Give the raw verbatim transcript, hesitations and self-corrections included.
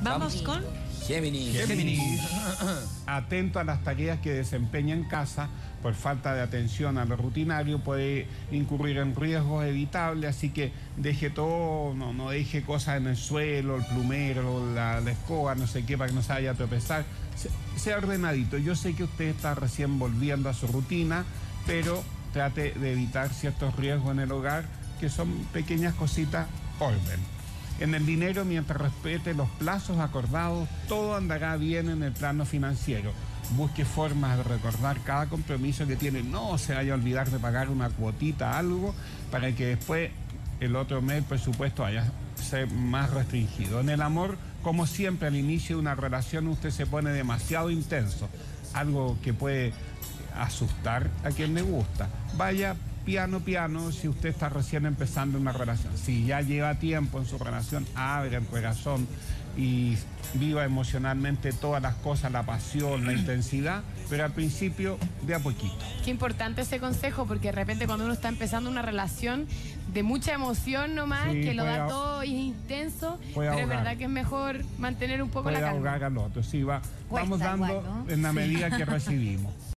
Vamos con Géminis. Géminis. Atento a las tareas que desempeña en casa, por falta de atención a lo rutinario puede incurrir en riesgos evitables, así que deje todo, no, no deje cosas en el suelo, el plumero, la, la escoba, no sé qué, para que no se vaya a tropezar. Se, sea ordenadito. Yo sé que usted está recién volviendo a su rutina, pero trate de evitar ciertos riesgos en el hogar, que son pequeñas cositas, orden. En el dinero, mientras respete los plazos acordados, todo andará bien en el plano financiero. Busque formas de recordar cada compromiso que tiene. No se vaya a olvidar de pagar una cuotita, algo, para que después el otro mes el presupuesto vaya a ser más restringido. En el amor, como siempre, al inicio de una relación usted se pone demasiado intenso, algo que puede asustar a quien le gusta. Vaya piano, piano, si usted está recién empezando una relación. Si ya lleva tiempo en su relación, abre el corazón y viva emocionalmente todas las cosas, la pasión, la intensidad, pero al principio de a poquito. Qué importante ese consejo, porque de repente cuando uno está empezando una relación de mucha emoción nomás, Sí, que lo da puede, todo y es intenso, pero ahogar. Es verdad que es mejor mantener un poco Puede la calma. ahogar al otro, sí, va, Cuesta vamos dando igual, ¿no? en la Sí. medida que recibimos.